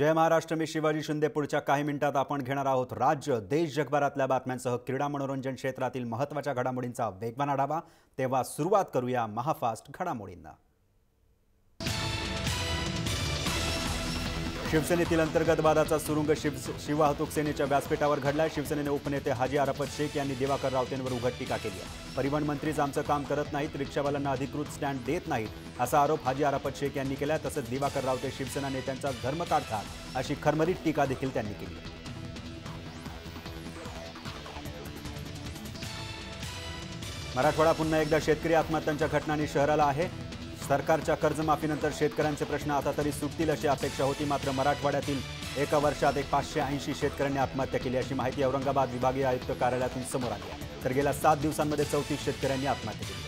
जय महाराष्ट्र, मी शिवाजी शिंदे। पुढच्या काही मिनिटात आपण घेणार आहोत राज्य देश जगभरातल्या बातम्यांसह क्रीडा मनोरंजन क्षेत्रातील महत्त्वाच्या घडामोडींचा वेगवान आढावा। तेव्हा सुरुवात करूया महाफास्ट घडामोडींना। शिवसेनेतील अंतर्गत वादाचा सुरुंग शिववाहतूक सेनेच्या व्यासपीठावर घडला। शिवसेनेने उपनेते हाजी आराफत शेख यांनी दिवाकर रावतेंवर उघड टीका केली आहे। परिवहन मंत्रीच आमचं काम करत नाहीत, रिक्षावाल्यांना अधिकृत स्टँड देत नाहीत असा आरोप हाजी आराफत शेख यांनी केला। तसंच दिवाकर रावते शिवसेना नेत्यांचा धर्म काढतात अशी खरमरीत टीका देखील त्यांनी केली। मराठवाडा पुन्हा एकदा शेतकरी आत्महत्यांच्या घटनांनी शहराला आहे। सरकारच्या कर्जमाफीनंतर शेतकऱ्यांचे प्रश्न आता तरी सुटतील अशी अपेक्षा होती, मात्र मराठवाड्यातील एका वर्षात 580 शेतकऱ्यांनी आत्महत्या केली अशी माहिती औरंगाबाद विभागीय आयुक्त कार्यालयातून समोर आली आहे। तर गेल्या 7 दिवसांमध्ये 34 शेतकऱ्यांनी आत्महत्या केली।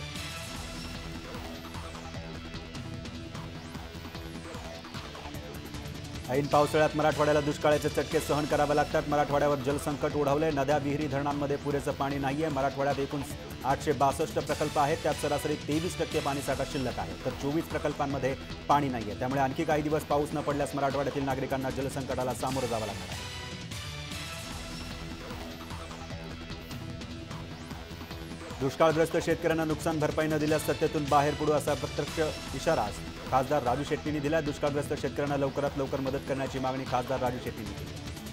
ऐन पावसाळ्यात मराठवाड्याला दुष्काळाचे चटके सहन करावे लागतात। मराठवाड्यावर जलसंकट ओढवले। नद्या, विहिरी, धरणांमध्ये पुरेसं पाणी नाहीये। मराठवाड्यात एकूण 862 प्रकल्प आहेत, त्यात सरासरी 23% पाणीसाठा शिल्लक आहे, तर 24 प्रकल्पांमध्ये पाणी नाहीये। त्यामुळे आणखी काही दिवस पाऊस न पडल्यास मराठवाड्यातील नागरिकांना जलसंकटाला सामोरं जावं लागणार आहे। दुष्काळग्रस्त शेतकऱ्यांना नुकसान भरपाई न दिल्यास सत्तेतून बाहेर पडू असा प्रत्यक्ष इशारा खासदार राजू शेट्टींनी दिला। दुष्काळग्रस्त शेतकऱ्यांना लवकरात लवकर मदत करण्याची मागणी खासदार राजू शेट्टींनी केली।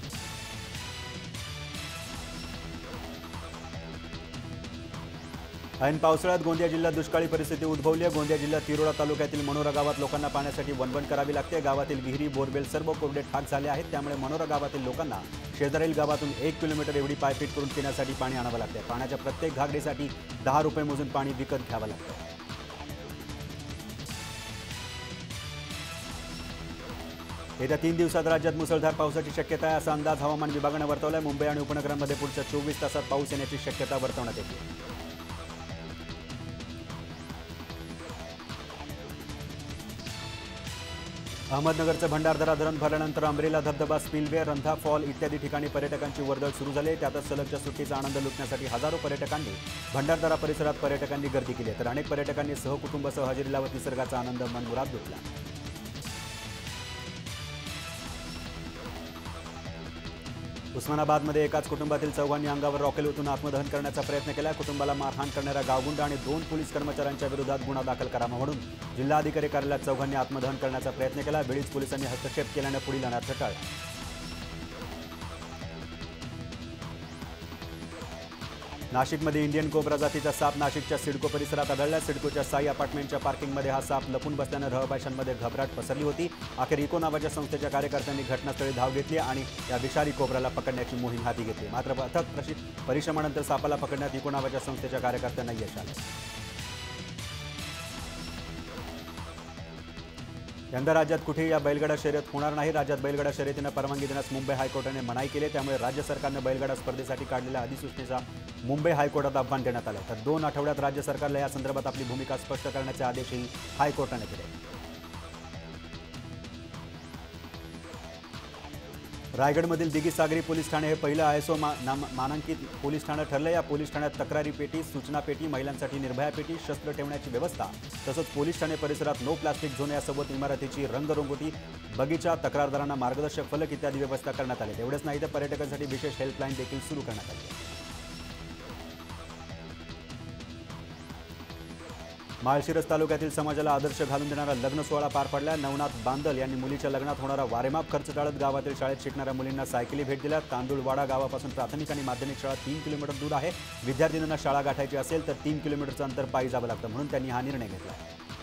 ऐन पावसाळ्यात गोंदिया जिल्ह्यात दुष्काळी परिस्थिती उद्भवली आहे। गोंदिया जिल्ह्यात तिरोडा तालुक्यातील मनोरा गावात लोकांना पाण्यासाठी वणवण करावी लागते। गावातील विहिरी, बोरवेल सर्व कोरडे ठाक झाले आहेत। त्यामुळे मनोरा गावातील लोकांना शेजारील गावातून 1 किलोमीटर एवढी पायपीट करून पिण्यासाठी पाणी आणावं लागते। पाण्याच्या प्रत्येक घागरीसाठी 10 रुपये मोजून पाणी विकत घ्यावं लागतं। येत्या 3 दिवसात राज्यात मुसळधार पावसाची शक्यता आहे असा अंदाज हवामान विभागाने वर्तवला आहे। मुंबई आणि उपनगरांमध्ये पुढच्या 24 तासात पाऊस येण्याची शक्यता वर्तवण्यात येते। अहमदनगरचं भंडारदरा धरण भरल्यानंतर अंबरेला धबधबा, स्पिलवे, रंधा फॉल इत्यादी ठिकाणी पर्यटकांची वर्दळ सुरू झाली। त्यातच सलगच्या सुट्टीचा आनंद लुटण्यासाठी हजारो पर्यटकांनी भंडारदरा परिसरात गर्दी केली, तर अनेक पर्यटकांनी सहकुटुंबासह हजेरी लावत निसर्गाचा आनंद मनमुराद लुटला। उस्मानाबादमध्ये एकाच कुटुंबातील 4 अंगावर रॉकेल ओतून आत्मदहन करण्याचा प्रयत्न केला। कुटुंबाला मारहाण करणाऱ्या गावगुंड आणि 2 पोलीस कर्मचाऱ्यांच्या विरोधात गुन्हा दाखल करावा म्हणून जिल्हाधिकारी कार्यालयात 4 आत्मदहन करण्याचा प्रयत्न केला। बेळीज पोलिसांनी हस्तक्षेप केल्याने पुढील अनर्थ टळला। नाशिकमध्ये इंडियन कोब्रा जातीचा साप नाशिकच्या सिडको परिसरात आढळला। सिडकोच्या साई अपार्टमेंटच्या पार्किंगमध्ये हा साप लपून बसल्याने रहिवाशांमध्ये घबराट पसरली होती। अखेर इको नावाच्या संस्थेच्या कार्यकर्त्यांनी घटनास्थळी धाव घेतली आणि या विषारी कोब्राला पकडण्याची मोहीम हाती घेतली, मात्र अथक परिश्रमानंतर सापाला पकडण्यात इको नावाच्या संस्थेच्या कार्यकर्त्यांना यश आले। यंदा राज्यात कुठेही या बैलगाडा शर्यत होणार नाही। राज्यात बैलगाडा शर्यतींना परवानगी देण्यास मुंबई हायकोर्टाने मनाई केली, त्यामुळे राज्य सरकारने बैलगाडा स्पर्धेसाठी काढलेल्या अधिसूचनेचा मुंबई हायकोर्टात आव्हान देण्यात आलं। तर 2 आठवड्यात राज्य सरकारला या संदर्भात आपली भूमिका स्पष्ट करण्याचे आदेशही हायकोर्टाने दिले। रायगडमधील दिघी सागरी पोलीस ठाणे हे पहिलं ISO मानांकित पोलीस ठाणं ठरलं। या पोलीस ठाण्यात तक्रारी पेटी, सूचना पेटी, महिलांसाठी निर्भया पेटी, शस्त्र ठेवण्याची व्यवस्था, तसंच पोलीस ठाणे परिसरात नो प्लास्टिक झोन यासोबत इमारतीची रंगरंगोटी, बगीचा, तक्रारदारांना मार्गदर्शक फलक इत्यादी व्यवस्था करण्यात आली। एवढंच नाही तर पर्यटकांसाठी विशेष हेल्पलाईन देखील सुरू करण्यात आली। माळशिरस तालुक्यातील समाजाला आदर्श घालून देणारा लग्न सोहळा पार पडला। नवनाथ बांदल यांनी मुलीच्या लग्नात होणारा वारेमाप खर्च टाळत गावातील शाळेत शिकणाऱ्या मुलींना सायकली भेट दिल्या। तांदूळवाडा गावापासून प्राथमिक आणि माध्यमिक शाळा 3 किलोमीटर दूर आहे। विद्यार्थिनींना शाळा गाठायची असेल तर 3 किलोमीटरचं अंतर पायी जावं लागतं, म्हणून त्यांनी हा निर्णय घेतला।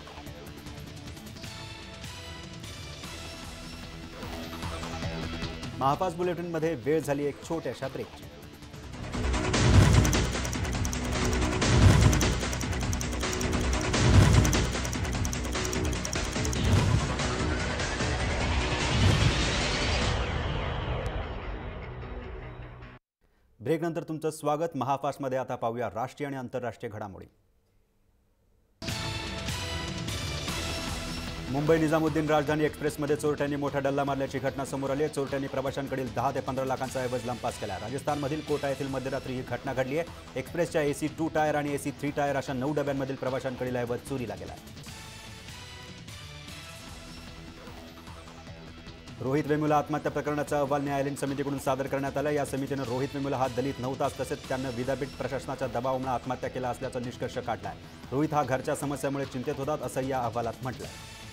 महापास बुलेटिनमध्ये वेळ झाली एक छोट्याशा ब्रेकची। ब्रेकनंतर तुमचं स्वागत। महाफास्टमध्ये आता पाहूया राष्ट्रीय आणि आंतरराष्ट्रीय घडामोडी। मुंबई निजामुद्दीन राजधानी एक्सप्रेसमध्ये चोरट्यांनी मोठा डल्ला मारल्याची घटना समोर आली आहे। चोरट्यांनी प्रवाशांकडील 10 ते 15 लाखांचा ऐवज लंपास केला। राजस्थानमधील कोटा येथील मध्यरात्री ही घटना घडली आहे। एक्सप्रेसच्या AC 2 टायर आणि AC 3 टायर अशा 9 डब्यांमधील प्रवाशांकडील ऐवज चोरीला गेला आहे। रोहित वेमुला आत्महत्या प्रकरणाचा अहवाल न्यायालयीन समितीकडून सादर करण्यात आला। या समितीने रोहित वेमुला हा दलित नव्हताच, तसेच त्यानं विद्यापीठ प्रशासनाच्या दबावामुळे आत्महत्या केला असल्याचा निष्कर्ष काढलाय। रोहित हा घरच्या समस्यामुळे चिंतेत होता, असं या अहवालात म्हटलंय।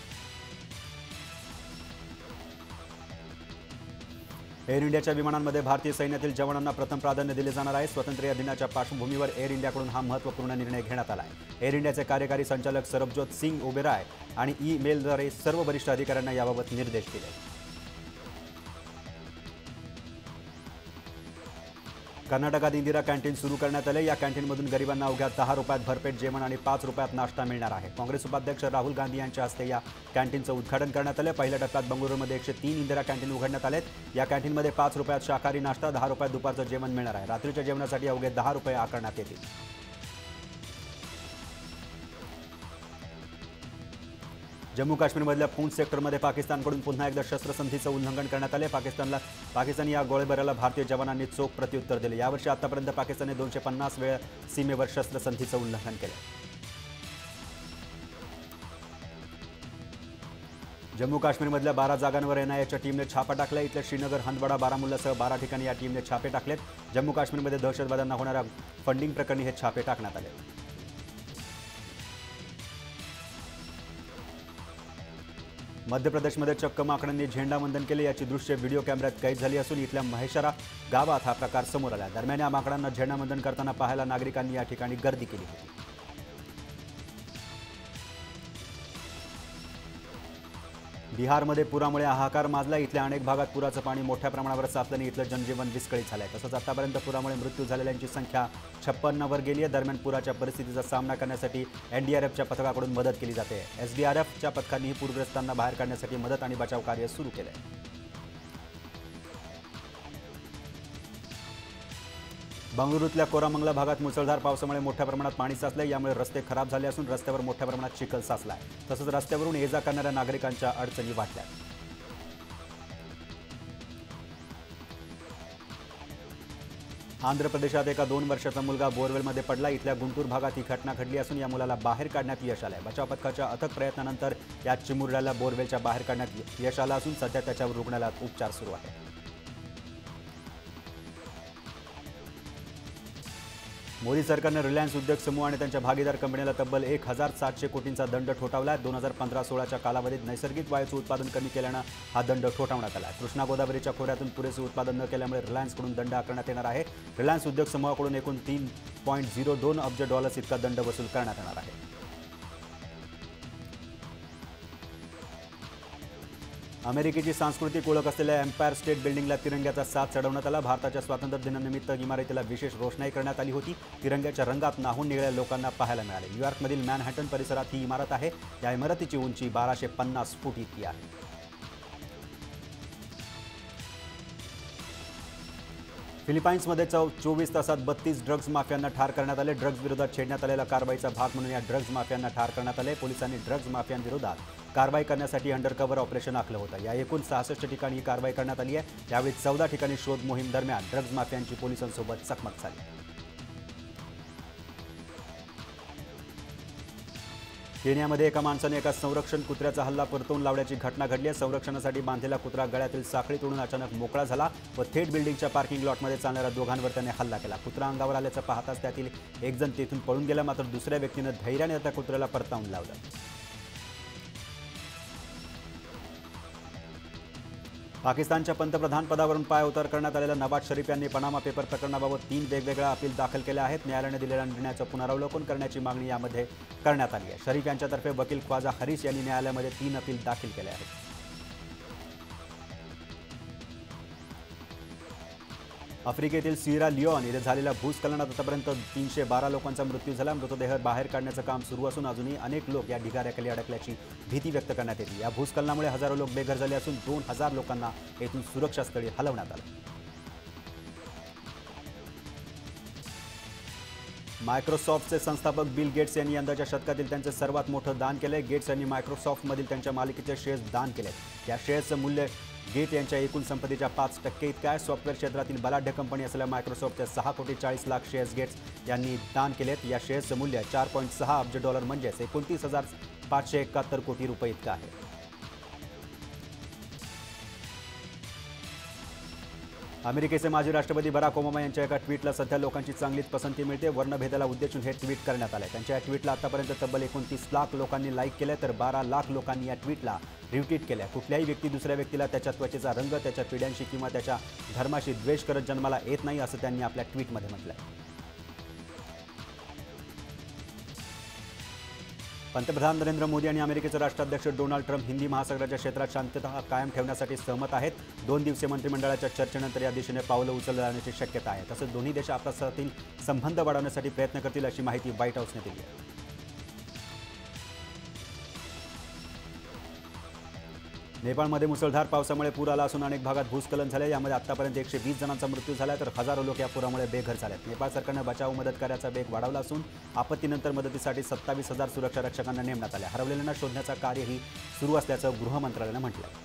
एअर इंडियाच्या विमानांमध्ये भारतीय सैन्यातील जवानांना प्रथम प्राधान्य दिले जाणार आहे। स्वातंत्र्य दिनाच्या पार्श्वभूमीवर एअर इंडियाकडून हा महत्त्वपूर्ण निर्णय घेण्यात आला आहे। एअर इंडियाचे कार्यकारी संचालक सरबजोत सिंग ओबेरॉय आणि ईमेलद्वारे सर्व वरिष्ठ अधिकाऱ्यांना याबाबत निर्देश दिले। कर्नाटकात इंदिरा कॅन्टीन सुरू करण्यात आले। या कॅन्टीनमधून गरिबांना अवघ्या 10 रुपयात भरपेट जेवण आणि 5 रुपयात नाश्ता मिळणार आहे। काँग्रेस उपाध्यक्ष राहुल गांधी यांच्या हस्ते या कॅन्टीनचं उद्घाटन करण्यात आले। पहिल्या टप्प्यात बंगळुरूमध्ये 103 इंदिरा कॅन्टीन उघडण्यात आलेत। या कॅन्टीनमध्ये 5 रुपयात शाकाहारी नाश्ता, 10 रुपयात दुपारचं जेवण मिळणार आहे। रात्रीच्या जेवणासाठी अवघे 10 रुपये आकारण्यात येतील। जम्मू काश्मीरमधल्या पूंछ सेक्टरमध्ये पाकिस्तानकडून पुन्हा एकदा शस्त्रसंधीचं उल्लंघन करण्यात आले। पाकिस्तानी या गोळीबाराला भारतीय जवानांनी चोख प्रत्युत्तर दिले। यावर्षी आतापर्यंत पाकिस्तानने 250 वेळा सीमेवर शस्त्रसंधीचं उल्लंघन केलं। जम्मू काश्मीरमधल्या 12 जागांवर एनआयएच्या टीमने छापा टाकला। इथल्या श्रीनगर, हंदवाडा, बारामुल्लासह 12 ठिकाणी या टीमने छापे टाकलेत। जम्मू काश्मीरमध्ये दहशतवाद्यांना होणाऱ्या फंडिंग प्रकरणी हे छापे टाकण्यात आले। मध्य प्रदेशमध्ये चक्क माकडांनी झेंडावंदन केले। याची दृश्य व्हिडिओ कॅमेऱ्यात कैद झाली असून इथल्या महेशरा गावात हा प्रकार समोर आला। दरम्यान या माकडांना झेंडावंदन करताना पाहायला नागरिकांनी या ठिकाणी गर्दी केली होती। बिहारमध्ये पुरामुळे हाहाकार माजला। इथल्या अनेक भागात पुराचं पाणी मोठ्या प्रमाणावर साचल्याने इथलं जनजीवन विस्कळीत झालंय। तसंच आतापर्यंत पुरामुळे मृत्यू झालेल्यांची संख्या 56 वर गेली आहे। दरम्यान पुराच्या परिस्थितीचा सामना करण्यासाठी एनडीआरएफच्या पथकाकडून मदत केली जाते। एसडीआरएफच्या पथकांनीही पूरग्रस्तांना बाहेर काढण्यासाठी मदत आणि बचाव कार्य सुरू केलंय। बंगळुरूतल्या कोरामंगला भागात मुसळधार पावसामुळे मोठ्या प्रमाणात पाणी साचले। यामुळे रस्ते खराब झाले असून रस्त्यावर मोठ्या प्रमाणात चिखल साचलाय। तसंच रस्त्यावरून ये जा करणाऱ्या नागरिकांच्या अडचणी वाढल्या। आंध्र प्रदेशात एका 2 वर्षाचा मुलगा बोरवेलमध्ये पडला। इथल्या गुंटूर भागात ही घटना घडली असून या मुलाला बाहेर काढण्यात यश आलंय। बचाव पथकाच्या अथक प्रयत्नानंतर या चिमुरड्याला बोरवेलच्या बाहेर काढण्यात यश आलं असून सध्या त्याच्यावर रुग्णालयात उपचार सुरू आहेत। मोदी सरकारने रिलायन्स उद्योग समूह आणि त्यांच्या भागीदार कंपनीला तब्बल 1700 कोटींचा दंड ठोठावला। 2015-16च्या कालावधीत नैसर्गिक वायूचं उत्पादन कमी केल्यानं हा दंड ठोठावण्यात आला। कृष्णा गोदावरीच्या खोऱ्यातून पुरेसे उत्पादन न केल्यामुळे रिलायन्सकडून दंड आकारण्यात येणार आहे। रिलायन्स उद्योग समूहाकडून एकूण $3.02 अब्ज इतका दंड वसूल करण्यात येणार आहे। अमेरिकेची सांस्कृतिक ओळख असलेल्या एम्पायर स्टेट बिल्डिंगला तिरंग्याचा साज चढवण्यात आला। भारताच्या स्वातंत्र्य दिनानिमित्त इमारतीला विशेष रोषणाई करण्यात आली होती। तिरंग्याच्या रंगात न्हाऊन निघालेल्या लोकांना पाहायला मिळाले। न्यूयॉर्कमधील मॅनहॅटन परिसरात ही इमारत आहे। या इमारतीची उंची 1250 फूट इतकी आहे। फिलिपाईन्समध्ये 24 तासात 32 ड्रग्ज माफियांना ठार करण्यात आले। ड्रग्ज विरोधात छेडण्यात आलेल्या कारवाईचा भाग म्हणून या ड्रग्ज माफियांना ठार करण्यात आले। पोलिसांनी ड्रग्ज माफियांविरोधात कारवाई करण्यासाठी अंडरकव्हर ऑपरेशन आखलं होतं। या एकूण 66 ठिकाणी ही कारवाई करण्यात आली आहे। यावेळी 14 ठिकाणी शोध मोहीम दरम्यान ड्रग्ज माफियांची पोलिसांसोबत चकमक झाली। केनियामध्ये एका माणसाने एका संरक्षण कुत्र्याचा हल्ला परतवून लावल्याची घटना घडली आहे। संरक्षणासाठी बांधलेला कुत्रा गळ्यातील साखळी तोडून अचानक मोकळा झाला व थेट बिल्डिंगच्या पार्किंग लॉटमध्ये चालणाऱ्या दोघांवर त्याने हल्ला केला। कुत्रा अंगावर आल्याचं पाहताच त्यातील एक जण तेथून पळून गेला, मात्र दुसऱ्या व्यक्तीने धैर्याने त्या कुत्र्याला परतावून लावलं। पाकिस्तानच्या पंतप्रधान पदावरून पायउतार करण्यात आलेल्या नवाज शरीफ यांनी पनामा पेपर प्रकरणाबाबत 3 वेगवेगळ्या अपील दाखल केल्या आहेत। न्यायालयाने दिलेल्या निर्णयाचं पुनरावलोकन करण्याची मागणी यामध्ये करण्यात आली आहे। शरीफ यांच्यातर्फे वकील ख्वाजा हरीस यांनी न्यायालयामध्ये 3 अपील दाखल केले आहेत। आफ्रिकेतील सियरा लिओन इथे झालेल्या भूस्खलनात आतापर्यंत 312 लोकांचा मृत्यू झाला। मृतदेह बाहेर काढण्याचं काम सुरू असून अजूनही अनेक लोक या ढिगाऱ्याखाली अडकल्याची भीती व्यक्त करण्यात येते। या भूस्खलनामुळे हजारो लोक बेघर झाले असून 2000 लोकांना येथून सुरक्षास्थळी हलवण्यात आलं। मायक्रोसॉफ्टचे संस्थापक बिल गेट्स यांनी यंदाच्या शतकातील त्यांचे सर्वात मोठं दान केले। गेट्स यांनी मायक्रोसॉफ्टमधील त्यांच्या मालकीचे शेअर्स दान केले। या शेअर्सचं मूल्य गेट यांच्या एकूण संपत्तीच्या 5% इतका आहे। सॉफ्टवेअर क्षेत्रातील बलाढ्य कंपनी असलेल्या मायक्रोसॉफ्टच्या 6,40,00,000 शेअर्स गेट्स यांनी दान केलेत। या शेअर्सचं मूल्य $4.6 अब्ज म्हणजेच 29,571 कोटी रुपये इतकं आहे। अमेरिकेचे माजी राष्ट्रपती बराक ओबामा यांच्या एका ट्विटला सध्या लोकांची चांगलीच पसंती मिळते। वर्णभेदाला उद्देशून हे ट्विट करण्यात आले। त्यांच्या या ट्विटला आतापर्यंत तब्बल 29 लाख लोकांनी लाईक केले, तर 12 लाख लोकांनी या ट्विटला रिट्वीट केले। कुठल्याही व्यक्ती दुसऱ्या व्यक्तीला त्याच्या त्वचेचा रंग, त्याच्या पिढ्यांशी किंवा त्याच्या धर्माशी द्वेष करत जन्माला येत नाही, असं त्यांनी आपल्या ट्विटमध्ये म्हटलंय। पंतप्रधान नरेंद्र मोदी आणि अमेरिकेचे राष्ट्राध्यक्ष डोनाल्ड ट्रम्प हिंदी महासागराच्या क्षेत्रात शांतता कायम ठेवण्यासाठी सहमत आहेत। 2 दिवसीय मंत्रिमंडळाच्या चर्चेनंतर या दिशेने पावलं उचलली जाण्याची शक्यता आहे। तसंच दोन्ही देश आपसातील संबंध वाढवण्यासाठी प्रयत्न करतील, अशी माहिती व्हाईट हाऊसने दिली आहे। नेपाळमध्ये मुसळधार पावसामुळे पूर आला असून अनेक भागात भूस्खलन झाले। यामध्ये आतापर्यंत 120 जणांचा मृत्यू झाला, तर हजारो लोक या पुरामुळे बेघर झालेत। नेपाळ सरकारने बचाव मदत कार्याचा वेग वाढवला असून आपत्तीनंतर मदतीसाठी 27,000 सुरक्षा रक्षकांना नेमण्यात आले। हरवलेल्यांना शोधण्याचा कार्यही सुरू असल्याचं गृह मंत्रालयाने म्हटलं।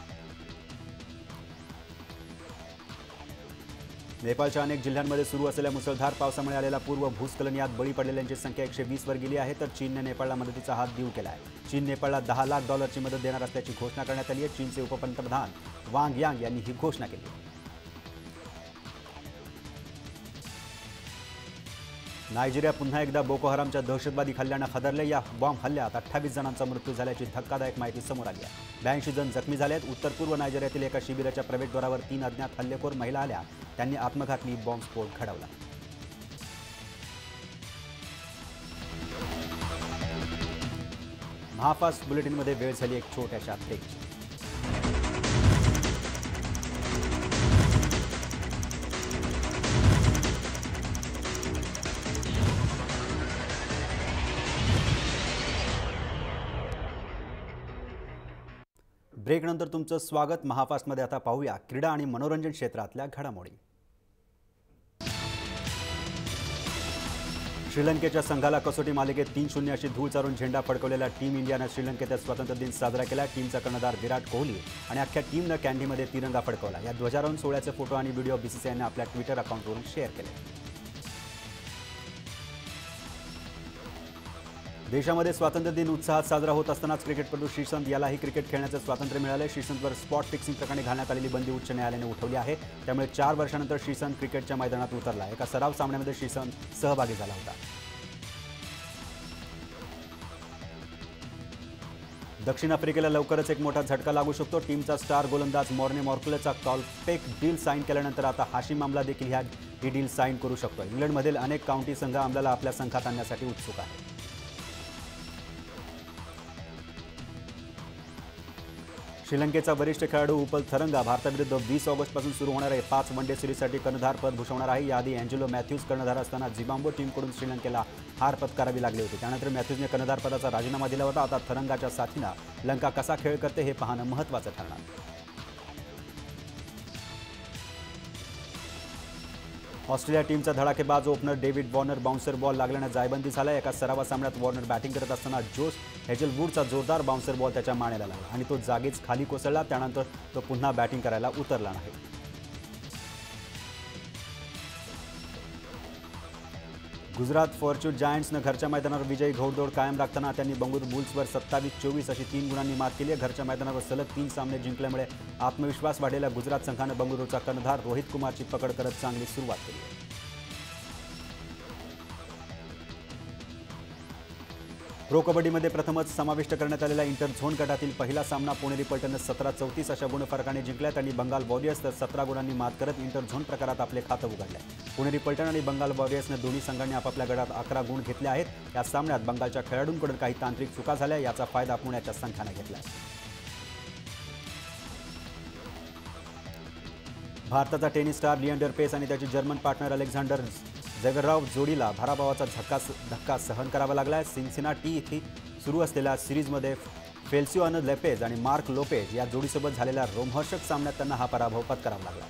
नेपाळच्या अनेक जिल्ह्यांमध्ये सुरू असलेल्या मुसळधार पावसामुळे आलेला पूर्व भूस्खलन यात बळी पडलेल्यांची संख्या 120 वर गेली आहे, तर चीनने नेपाळला मदतीचा हात देऊ केला आहे। चीन नेपाळला $10 लाख मदत देणार असल्याची घोषणा करण्यात आली आहे। चीनचे उपपंतप्रधान वांग यांग यांनी ही घोषणा केली आहे। नायजेरिया पुन्हा एकदा बोको हरामच्या दहशतवादी हल्ल्यानं हादरले। या बॉम्ब हल्ल्यात 28 जणांचा मृत्यू झाल्याची धक्कादायक माहिती समोर आली आहे। 82 जण जखमी झाले आहेत। उत्तर पूर्व नायजेरियातील एका शिबिराच्या प्रवेशद्वारावर 3 अज्ञात हल्लेखोर महिला आल्या। त्यांनी आत्मघातकी बॉम्बस्फोट घडवला। महाफास्ट बुलेटिनमध्ये वेळ झाली एक छोट्याशा ब्रेकची। ब्रेकनंतर तुमचं स्वागत। महाफास्टमध्ये आता पाहूया क्रीडा आणि मनोरंजन क्षेत्रातल्या घडामोडी। श्रीलंकेच्या संघाला कसोटी मालिकेत 3-0 अशी धूळ चारून झेंडा फडकवलेल्या टीम इंडियानं श्रीलंकेत स्वातंत्र्य दिन साजरा केला। टीमचा कर्णधार विराट कोहली आणि अख्ख्या टीमनं कॅन्डीमध्ये तिरंगा फडकवला। या ध्वजारोहण सोहळ्याचे फोटो आणि व्हिडिओ बीसीसीआयने आपल्या ट्विटर अकाउंटवरून शेअर केले। देशामध्ये स्वातंत्र्य दिन उत्साहात साजरा होत असतानाच क्रिकेटपटू श्रीसंत यालाही क्रिकेट खेळण्याचं स्वातंत्र्य मिळाले। श्रीसंतवर स्पॉट फिक्सिंग प्रकरणी घालण्यात आलेली बंदी उच्च न्यायालयाने उठवली आहे। त्यामुळे 4 वर्षांनंतर श्रीसंत क्रिकेटच्या मैदानात उतरला। एका सराव सामन्यामध्ये श्रीसंत सहभागी झाला होता। दक्षिण आफ्रिकेला लवकरच एक मोठा झटका लागू शकतो। टीमचा स्टार गोलंदाज मॉर्ने मॉर्कलेचा कॉलपेक डील साईन केल्यानंतर आता हाशिम आमला देखील ही डील साईन करू शकतो। इंग्लंडमधील अनेक काउंटी संघ आमलाला आपल्या संघात आणण्यासाठी उत्सुक आहेत। श्रीलंकेचा वरिष्ठ खेळाडू उपल थरंगा भारताविरुद्ध 20 ऑगस्टपासून सुरू होणाऱ्या 5 वनडे सीरीजसाठी कर्णधारपद भूषवणार आहे। याआधी अँजेलो मॅथ्यूज कर्णधार असताना झिम्बाब्वे टीमकडून श्रीलंकेला हार पत्करावी लागली होती। त्यानंतर मॅथ्यूजने कर्णधारपदाचा राजीनामा दिला होता। आता थरंगाच्या साथीनं लंका कसा खेळ करते हे पाहणं महत्त्वाचं ठरणार। ऑस्ट्रेलिया टीमचा धडाकेबाज opener David Warner bouncer ball लागल्याने जायबंदी झाला। एका सरावा सामन्यात वॉर्नर बॅटिंग करत असताना जोश हेजलवूडचा जोरदार बाउन्सर बॉल त्याच्या मानेला लागला आणि तो जागीच खाली कोसळला। त्यानंतर तो पुन्हा बॅटिंग करायला उतरला नाही। गुजरात फॉर्च्यून जायंट्सनं घरच्या मैदानावर विजयी घोडदौड कायम राखताना त्यांनी बंगळुरू बुल्सवर 27-24 अशी 3 गुणांनी मात केली। घरच्या मैदानावर सलग 3 सामने जिंकल्यामुळे आत्मविश्वास वाढलेल्या गुजरात संघानं बंगळुरूचा कर्णधार रोहित कुमारची पकड करत चांगली सुरुवात केली। प्रो कबड्डीमध्ये प्रथमच समाविष्ट करण्यात आलेल्या इंटर झोन गटातील पहिला सामना पुणेरी पलटणनं 17-34 अशा गुणफरकाने जिंकला। त्यांनी बंगाल वॉरियर्स तर 17 गुणांनी मात करत इंटर झोन प्रकारात आपले खातं उघडले। पुणेरी पलटण आणि बंगाल वॉरियर्सने दोन्ही संघांनी आपापल्या गटात 11 गुण घेतले आहेत। या सामन्यात बंगालच्या खेळाडूंकडून काही तांत्रिक चुका झाल्या, याचा फायदा पुण्याच्या संघाने घेतला। भारताचा टेनिस स्टार लिएंडर पेस आणि त्याची जर्मन पार्टनर अलेक्झांडर झवेरेव जोडीला भाराभावाचा धक्का सहन करावा लागला। सिन्सिनाटी येथे सुरू असलेल्या सिरीजमध्ये फेल्सिओनो लेपेज आणि मार्क लोपेज या जोडीसोबत झालेल्या रोमहर्षक सामन्यात त्यांना हा पराभव पत्करावा लागला।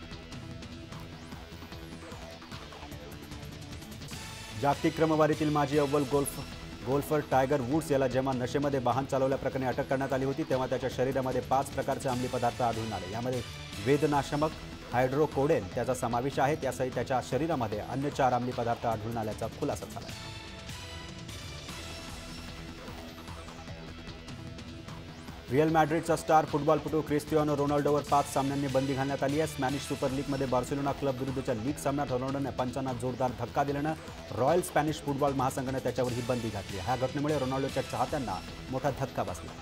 जागतिक क्रमवारीतील माजी अव्वल गोल्फर टायगर वुड्स याला जेव्हा नशेमध्ये वाहन चालवल्याप्रकरणी अटक करण्यात आली होती, तेव्हा त्याच्या शरीरामध्ये 5 प्रकारचे अंमली पदार्थ आढळून आले। यामध्ये वेदनाशमक हायड्रोकोडेन त्याचा समावेश आहे। त्यासहित त्याच्या शरीरामध्ये अन्य 4 अंमली पदार्थ आढळून आल्याचा खुलासा झाला। रिअल मॅड्रिडचा स्टार फुटबॉलपटू क्रिस्टियानो रोनाल्डोवर 5 सामन्यांनी बंदी घालण्यात आली आहे. स्पॅनिश सुपर लीगमध्ये बार्सिलोना क्लब विरुद्धच्या लीग सामन्यात रोनाल्डोने पंचांना जोरदार धक्का दिल्यानं रॉयल स्पॅनिश फुटबॉल महासंघाने त्याच्यावर ही बंदी घातली. ह्या घटनेमुळे रोनाल्डोच्या चाहत्यांना मोठा धक्का बसला.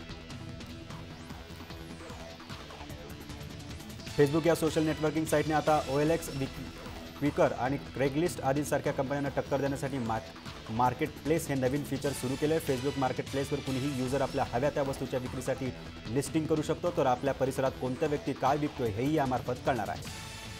फेसबुक या सोशल नेटवर्किंग साईटने आता OLX, क्विकर आणि क्रेगलिस्ट आदींसारख्या कंपन्यांना टक्कर देण्यासाठी मार्केट प्लेस हे नवीन फीचर सुरू केले. फेसबुक मार्केट प्लेसवर कुणीही युजर आपल्या हव्या त्या वस्तूच्या विक्रीसाठी लिस्टिंग करू शकतो, तर आपल्या परिसरात कोणत्या व्यक्ती काय विकतोय हेही यामार्फत कळणार आहे.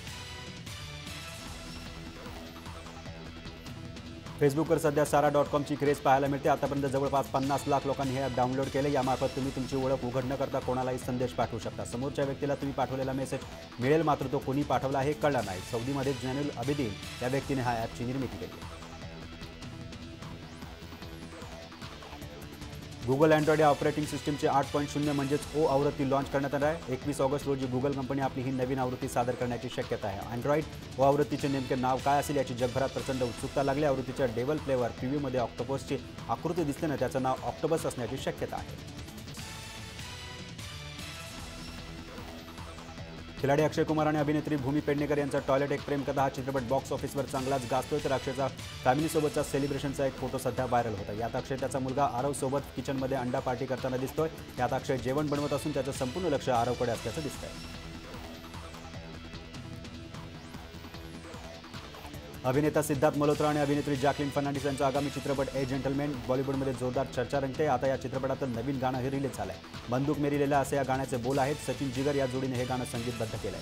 फेसबुकवर सध्या सारा.com ची क्रेज पाहायला मिळते. आतापर्यंत जवळपास 50 लाख लोकांनी हे ॲप डाउनलोड केले. यामार्फत तुम्ही तुमची ओळख उघड न करता कोणालाही संदेश पाठवू शकता. समोरच्या व्यक्तीला तुम्ही पाठवलेला मेसेज मिळेल, मात्र तो कोणी पाठवला हे कळणार नाही. सौदीमध्ये जैनुल अबिदीन या व्यक्तीने हा ॲपची निर्मिती केली. गुगल अँड्रॉइड या ऑपरेटिंग सिस्टीमचे 8.0 म्हणजेच O आवृत्ती लॉन्च करण्यात आली आहे. 21 ऑगस्ट रोजी गुगल कंपनी आपली ही नवीन आवृत्ती सादर करण्याची शक्यता आहे. अँड्रॉइड O आवृत्तीचे नेमके नाव काय असेल याची जगभरात प्रचंड उत्सुकता लागली. आवृत्तीच्या डेव्हल प्लेवर प्रिव्ह्यूमध्ये ऑक्टोपसची आकृती दिसल्यानं त्याचं नाव ऑक्टोपस असण्याची शक्यता आहे. खिलाडी अक्षय कुमार आणि अभिनेत्री भूमी पेडणेकर यांचा टॉयलेट एक प्रेमकथा हा चित्रपट बॉक्स ऑफिसवर चांगलाच गाजतोय. तर अक्षयचा फॅमिलीसोबतचा सेलिब्रेशनचा एक फोटो सध्या व्हायरल होता. यात अक्षय त्याचा मुलगा आरवसोबत किचनमध्ये अंडा पार्टी करताना दिसतोय. यात अक्षय जेवण बनवत असून त्याचं संपूर्ण लक्ष आरवकडे असल्याचं दिसतंय. अभिनेता सिद्धार्थ मल्होत्रा आणि अभिनेत्री जॅकलिन फर्नांडिस यांचा आगामी चित्रपट ए जेंटलमॅन बॉलिवूडमध्ये जोरदार चर्चा रंगते. आता या चित्रपटाचं नवीन गाणं हे रिलीज झालंय. बंदूक मेरी लैला असे या गाण्याचे बोल आहेत. सचिन जिगर या जोडीने हे गाणं संगीतबद्ध केलंय.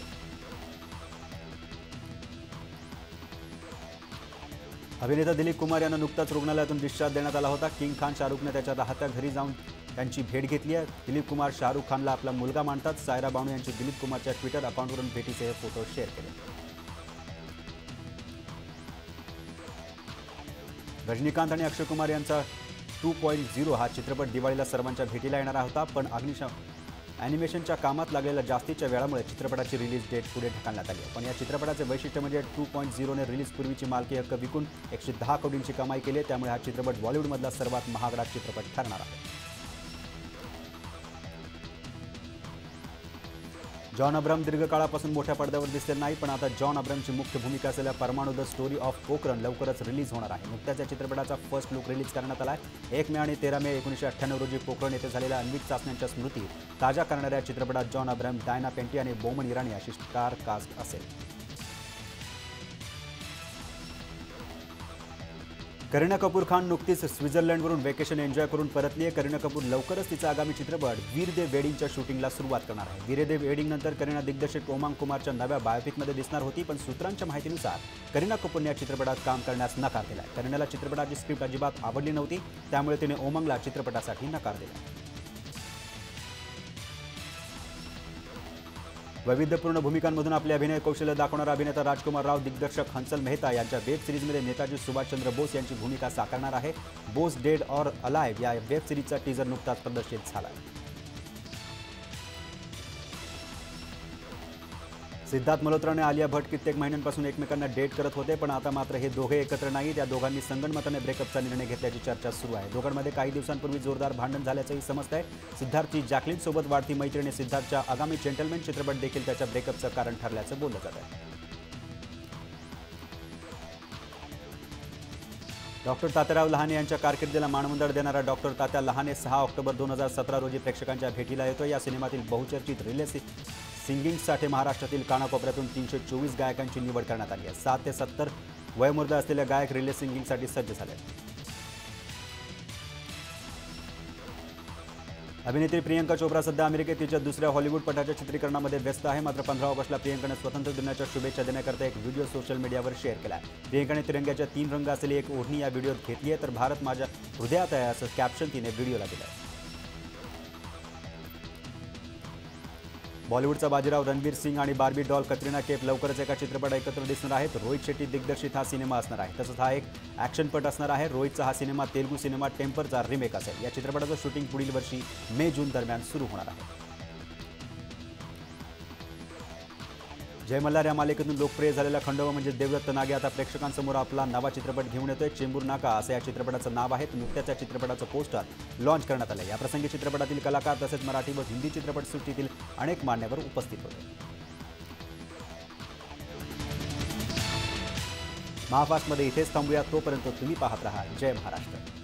अभिनेता दिलीप कुमार यांना नुकताच रुग्णालयातून डिस्चार्ज देण्यात आला होता. किंग खान शाहरुखने त्याच्या राहत्या घरी जाऊन त्यांची भेट घेतली आहे. दिलीप कुमार शाहरुख खानला आपला मुलगा मानतात. सायरा बानू यांची दिलीप कुमारच्या ट्विटर अकाउंटवरून भेटीचे हे फोटो शेअर केले. रजनीकांत आणि अक्षय कुमार यांचा 2.0 हा चित्रपट दिवाळीला सर्वांच्या भेटीला येणारा होता, पण ॲनिमेशनच्या कामात लागलेल्या जास्तीच्या वेळामुळे चित्रपटाची रिलीज डेट पुढे ढकलण्यात आली. पण या चित्रपटाचे वैशिष्ट्य म्हणजे 2.0ने रिलीजपूर्वीची मालकी हक्क विकून 110 कोटींची कमाई केली. त्यामुळे हा चित्रपट बॉलिवूडमधला सर्वात महागडा चित्रपट ठरणार आहे. जॉन अब्राहम दीर्घकाळापासून मोठ्या पडद्यावर दिसले नाही, पण आता जॉन अब्राहमची मुख्य भूमिका असलेल्या परमाणु द स्टोरी ऑफ पोखरण लवकरच रिलीज होणार आहे. नुकत्याच या चित्रपटाचा फर्स्ट लुक रिलीज करण्यात आला आहे. 1 मे आणि 13 मे 1998 रोजी पोखरण येथे झालेल्या अन्विक चाचण्यांच्या स्मृती ताज्या करणाऱ्या चित्रपटात जॉन अब्राहम, डायना पेंटी आणि बोमन इराणी अशी स्टार कास्ट असेल. करीना कपूर खान नुकतीच स्वित्झर्लंडवरून वेकेशन एन्जॉय करून परतली आहे. करीना कपूर लवकरच तिचा आगामी चित्रपट वीर दे वेडिंगच्या शूटिंगला सुरुवात करणार आहे. वीर दे वेडिंगनंतर करीना दिग्दर्शक ओमांग कुमारच्या नव्या बायोपिकमध्ये दिसणार होती, पण सूत्रांच्या माहितीनुसार करीना कपूरने या चित्रपटात काम करण्यास नकार दिला. करीनाला चित्रपटाची स्क्रिप्ट अजिबात आवडली नव्हती, त्यामुळे तिने ओमांगला चित्रपटासाठी नकार दिला. वैविध्यपूर्ण भूमिकांमधून आपले अभिनय कौशल्य दाखवणारा अभिनेता राजकुमार राव दिग्दर्शक हंसल मेहता यांच्या वेब सिरीजमध्ये नेताजी सुभाषचंद्र बोस यांची भूमिका साकारणार आहे. बोस डेड ऑर अलाइव्ह या वेब सिरीजचा टीजर नुकताच प्रदर्शित झाला. सिद्धार्थ मल्होत्रा आणि आलिया भट्ट कित्येक महिन्यांपासून एकमेकांना डेट करत होते, पण आता मात्र हे दोघे एकत्र नाहीत. या दोघांनी संगनमताने ब्रेकअपचा निर्णय घेतल्याची चर्चा सुरू आहे. दोघांमध्ये काही दिवसांपूर्वी जोरदार भांडण झाल्याचंही समजत आहे. सिद्धार्थची जॅकलिनसोबत वाढती मैत्रिणी सिद्धार्थच्या आगामी जेंटलमॅन चित्रपट देखील त्याच्या ब्रेकअपचं कारण ठरल्याचं बोललं जात आहे. डॉक्टर तात्याराव लहाने यांच्या कारकिर्दीला मानवंदळ देणारा डॉक्टर तात्या लहाने 6 ऑक्टोबर 2017 रोजी प्रेक्षकांच्या भेटीला येतो. या सिनेमातील बहुचर्चित रिले सिंगिंगसाठी महाराष्ट्रातील कानाकोपऱ्यातून 324 गायकांची निवड करण्यात आली आहे. 7 ते 70 वयोमर्यादा असलेले गायक रिले सिंगिंगसाठी सज्ज झाले. अभिनेत्री प्रियंका चोप्रा सध्या अमेरिकेत तिच्या दुसऱ्या हॉलिवूड पटाच्या चित्रीकरणामध्ये व्यस्त आहे. मात्र 15 ऑगस्टला प्रियंकाने स्वातंत्र्य दिनाच्या शुभेच्छा देण्याकरता एक व्हिडिओ सोशल मीडियावर शेअर केला आहे. प्रियंकाने तिरंग्याच्या 3 रंग असलेली एक ओढणी या व्हिडिओत घेतली आहे, तर भारत माझ्या हृदयात आहे असं कॅप्शन तिने व्हिडिओला दिलं आहे. बॉलिवूडचा बाजीराव रणवीर सिंग आणि बार्बी डॉल कतरिना कैफ लवकरच एका चित्रपटात एकत्र दिसणार आहेत. रोहित शेट्टी दिग्दर्शित हा सिनेमा असणार आहे. तसंच हा एक ॲक्शनपट असणार आहे. रोहितचा हा सिनेमा तेलुगू सिनेमा टेम्परचा रिमेक असेल. या चित्रपटाचं शूटिंग पुढील वर्षी मे-जून दरम्यान सुरू होणार आहे. जय मल्हार या मालिकेतून लोकप्रिय झालेला खंडोबा म्हणजे देवदत्त नागे आता प्रेक्षकांसमोर आपला नवा चित्रपट घेऊन येतोय. चेंबूर नाका असं या चित्रपटाचं नाव आहे. नुकत्याच या चित्रपटाचं पोस्टर लॉन्च करण्यात आलं. या प्रसंगी चित्रपटातील कलाकार तसेच मराठी व हिंदी चित्रपटसृष्टीतील अनेक मान्यवर उपस्थित होते. महाफास्टमध्ये इथेच थांबूया. तोपर्यंत तुम्ही पाहत राहा जय महाराष्ट्र.